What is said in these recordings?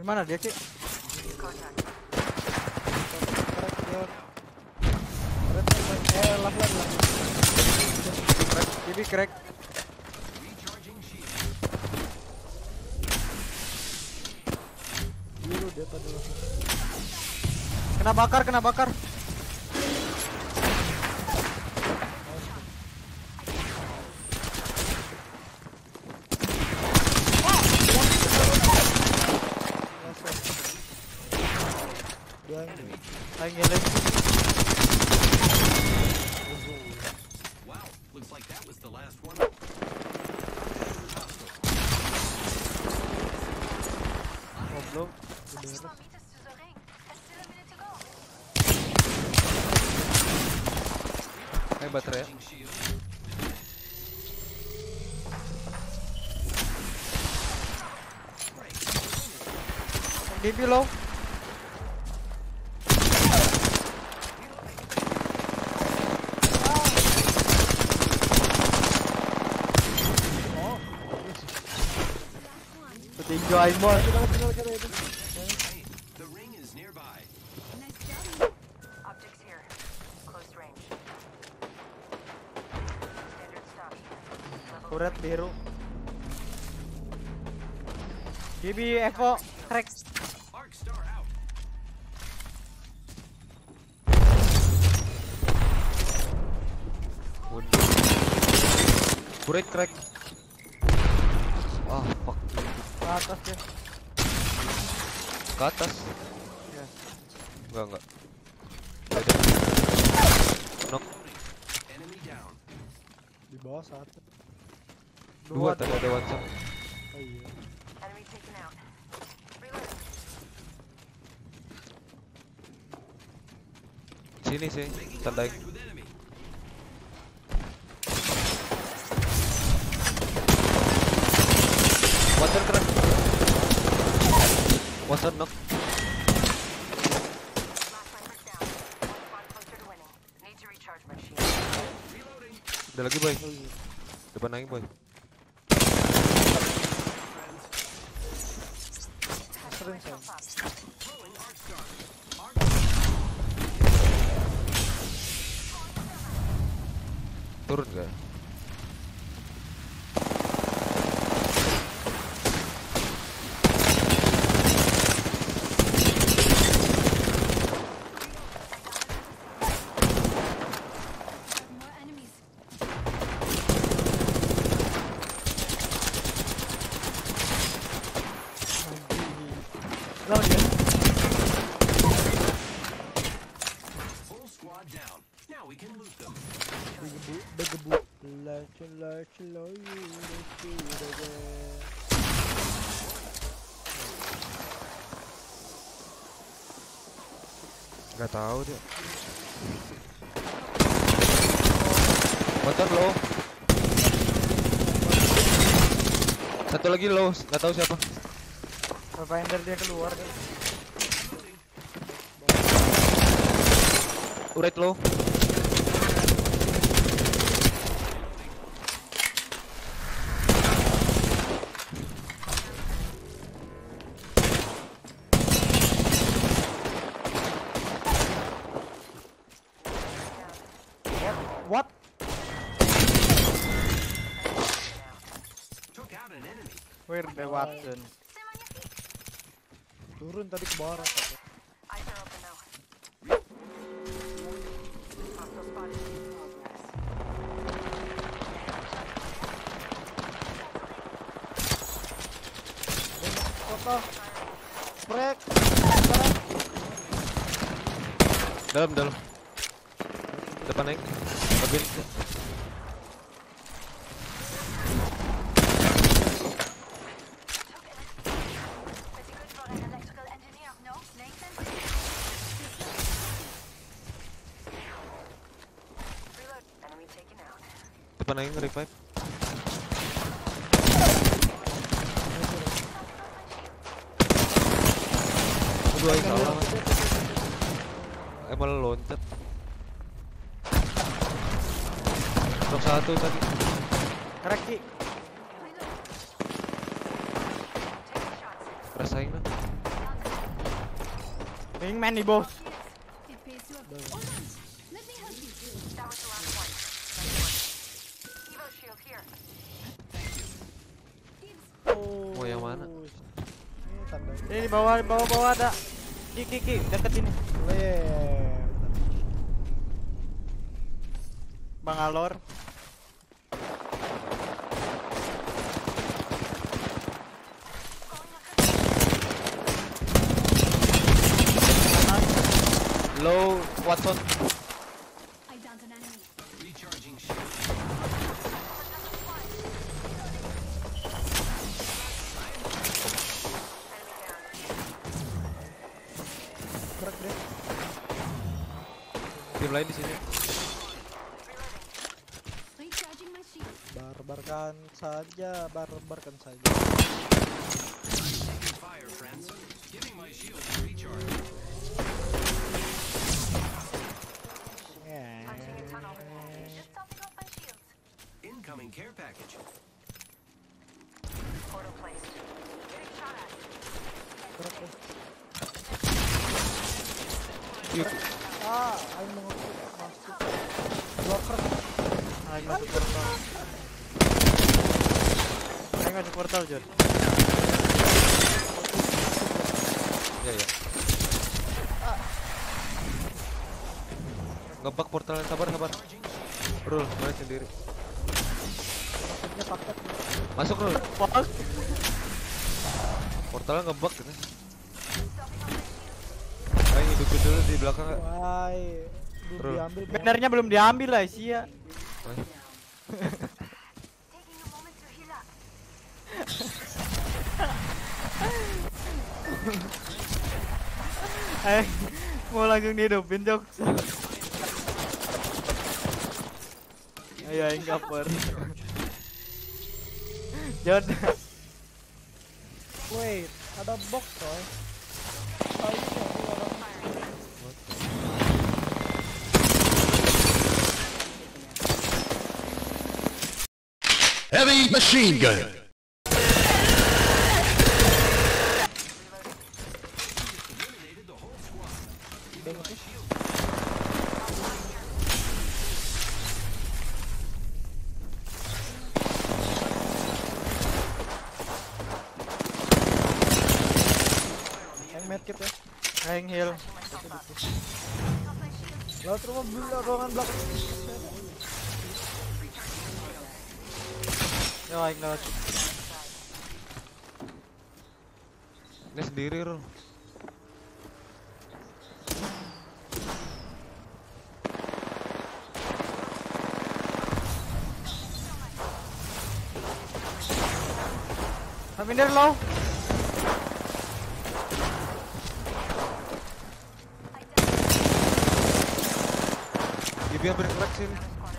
Gimana dia, Ki? Jadi crack. Biru dia tadi. Kena bakar. Wow, looks like that was the last one. Goblok. Baterai ya. DB low. Petinju Aimon. The ring is nearby. Optics here. Close range. Standard stock here. Turret biru. DB Evo crack. Arc star out. Turret crack. Ah, fuck. Ke atas ya. Ke atas. Ya. Enggak. Knock. Enemy down. Di bawah satu. Dua tadi ada WhatsApp. Oh iya. Enemy taken out. Reloading. Sini sih, tandai. Contact with enemy. WhatsApp crack. WhatsApp knock. Last line is down. One squad closer to winning. Need to recharge my shield. Reloading. Ada lagi boy. Depan lagi boy. Sering saya. Throwing arc star. Arc Turun gak? Lawan dia. full squad down. Now we can loot them. Begebu. Gak tahu dia. Motor low. Satu lagi low, gak tahu siapa. Pathfinder dia keluar deh. Uret low. What? Took out an enemy. Where the Watson? Turun tadi ke barat. Eyes are open now. Hostile spotted. Kota. Break. Dalam. Depan naik. Mobil. Pretty good for an electrical engineer, no, Nathan? Reload. Enemy taken out. Depan naik nge-revive. Dua salah. Malah loncat. Knock satu tadi. Crack Ki. Taking shots. Rasain lah. Wingman nih bos. It pays to have. Hold on. Let me help you. That was the last one. Nice work. Evo shield here. Oh. Mau yang mana? Ini tanda. Ini di bawah ada. Ki, deket ini. Lem. Bang Alor. Low Watson. I downed an enemy. Recharging shield. Crack deh. Tim lain di sini. Recharging my shield. Barbarkan saja. Taking fire, friends. Giving my shield a recharge. Punching a tunnel. Just topping off my shields. Incoming care package. Portal placed. Getting shot at. Crack deh. Yuk. Aing mau masuk. Dua crack. Aing masuk portal. Aing masuk portal, Jod. Ya. Ngebak portalnya, sabar. Rul, balik sendiri. Maksudnya paket. Masuk Rul. Fuck. Portalnya ngebak gitu. Ayo hidup dulu di belakang. Why? Belum Bro. diambil. Bang. Bannernya belum diambil lah, sia. Taking a moment to heal up. Mau langsung dihidupin, Jok. Ayo Aing cover. Jod. Wait, ada box coy. Oh, ini orang. Heavy machine gun. Eliminated the whole squad. Udah ngepush. Yang medkit ya. Aing heal. Laut rumah ruangan belakang. Yo Aing lewat. Ini sendiri Rul. Minder low. Gibi hampir crack sini.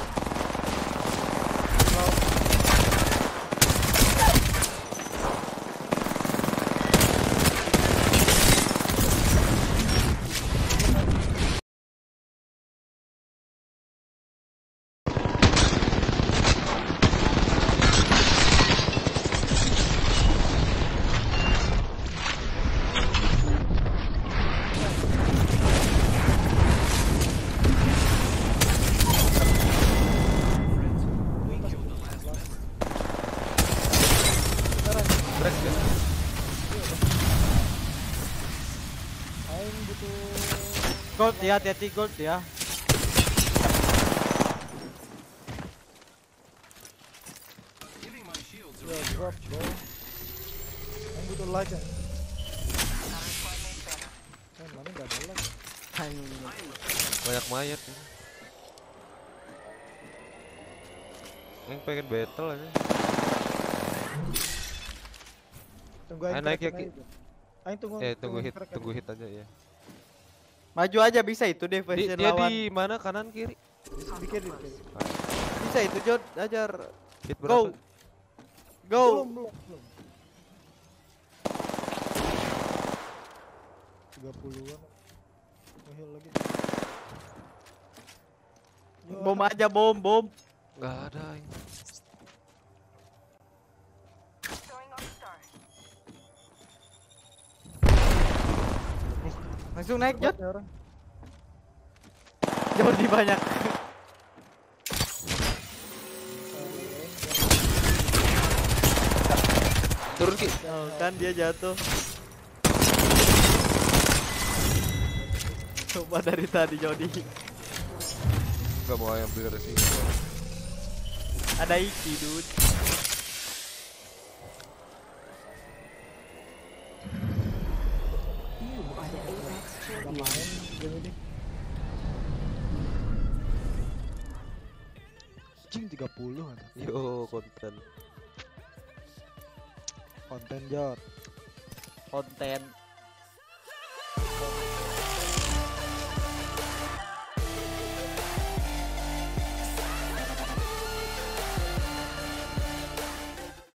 Crack ya. Aing butuh Gold ya, hati-hati gold ya. Giving my shields a ya recharge. drop bro. Aing butuh lag ya. Mana nggak ada lag. Aing. Banyak mayat. Yang pengen battle aja. Tunggu aing Naik ya, crack-in Ki. aja. Aing tunggu Tunggu hit, crack tunggu aja. hit aja ya. Maju aja bisa itu deh versi Dia lawan. di mana, kanan kiri? Di kiri, di kiri. Bisa itu Jod, ajar. Hit Go. berapa? Go. Belum. 30-an. Ngeheal lagi. Yo, Bom aja, bom. Enggak ada ini. Throwing North Star. Langsung naik Jod. Ya orang. Jodi banyak. Turun Ki. Oh, kan dia jatuh. Coba dari tadi Jodi. Gak mau yang beli dari sini. Ada Iki, dude. Udah main game ini. Cing 30 ada. Yo konten. Konten Jor. Konten